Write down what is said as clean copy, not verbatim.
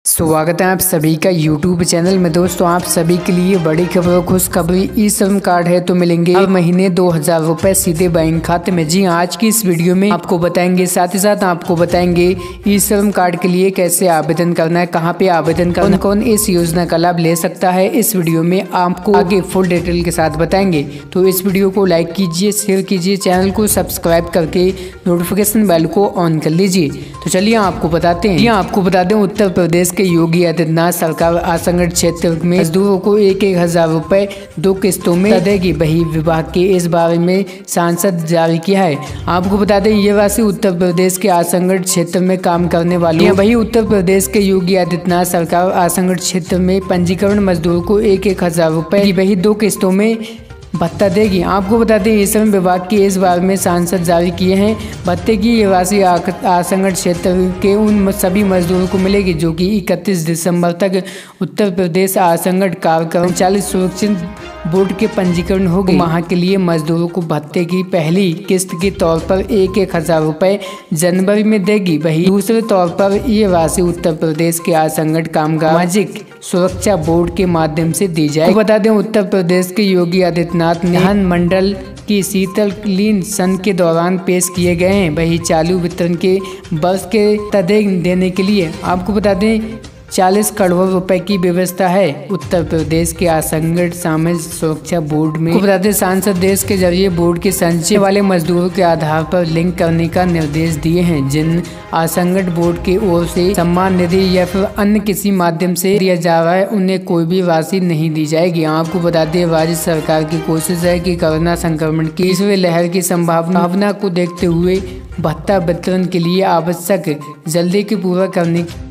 स्वागत है आप सभी का YouTube चैनल में। दोस्तों, आप सभी के लिए बड़ी खबर, खुशखबरी। ई श्रम कार्ड है तो मिलेंगे हर महीने 2000 रुपए सीधे बैंक खाते में। जी आज की इस वीडियो में आपको बताएंगे, साथ ही साथ आपको बताएंगे ई श्रम कार्ड के लिए कैसे आवेदन करना है, कहाँ पे आवेदन करना, कौन इस योजना का लाभ ले सकता है। इस वीडियो में आपको आगे फुल डिटेल के साथ बताएंगे। तो इस वीडियो को लाइक कीजिए, शेयर कीजिए, चैनल को सब्सक्राइब करके नोटिफिकेशन बेल को ऑन कर लीजिए। तो चलिए आपको बताते हैं। आपको बता दें, उत्तर प्रदेश के योगी आदित्यनाथ सरकार असंगठित क्षेत्र में मजदूरों को 1,000 रुपए 2 किस्तों में देगी। वही विभाग के इस बारे में सांसद जारी किया है। आपको बता दें, ये राशि उत्तर प्रदेश के असंगठित क्षेत्र में काम करने वाले। वही उत्तर प्रदेश के योगी आदित्यनाथ सरकार असंगठित क्षेत्र में पंजीकरण मजदूरों को 1,000 रुपए की वही 2 किस्तों में भत्ता देगी। आपको बता दें, श्रम विभाग के इस बारे में सांसद जारी किए हैं। भत्ते की ये राशि असंगठित क्षेत्र के उन सभी मजदूरों को मिलेगी जो कि 31 दिसंबर तक उत्तर प्रदेश असंगठित कर्मचारी सुरक्षा बोर्ड के पंजीकरण हो गए। माह के लिए मजदूरों को भत्ते की पहली किस्त के तौर पर 1,000 रुपए जनवरी में देगी। वही दूसरे तौर पर ये राशि उत्तर प्रदेश के असंगठित कामगार सामाजिक सुरक्षा बोर्ड के माध्यम से दी जाएगी। तो बता दें, उत्तर प्रदेश के योगी आदित्यनाथ ने विधान मंडल की शीतकालीन सत्र के दौरान पेश किए गए हैं। वही चालू वितरण के वर्ष के तदेग देने के लिए आपको बता दें 40 करोड़ रुपए की व्यवस्था है उत्तर प्रदेश के असंगठित सामाजिक सुरक्षा बोर्ड में। बता दें, सांसद देश के जरिए बोर्ड के संचय वाले मजदूरों के आधार पर लिंक करने का निर्देश दिए हैं। जिन असंगठित बोर्ड की ओर से सम्मान निधि या फिर अन्य किसी माध्यम से दिया जा रहा है, उन्हें कोई भी राशि नहीं दी जाएगी। आपको बता दें, राज्य सरकार की कोशिश है कि कोरोना संक्रमण की तीसरी लहर की संभावना को देखते हुए भत्ता वितरण के लिए आवश्यक जल्दी की पूरा करने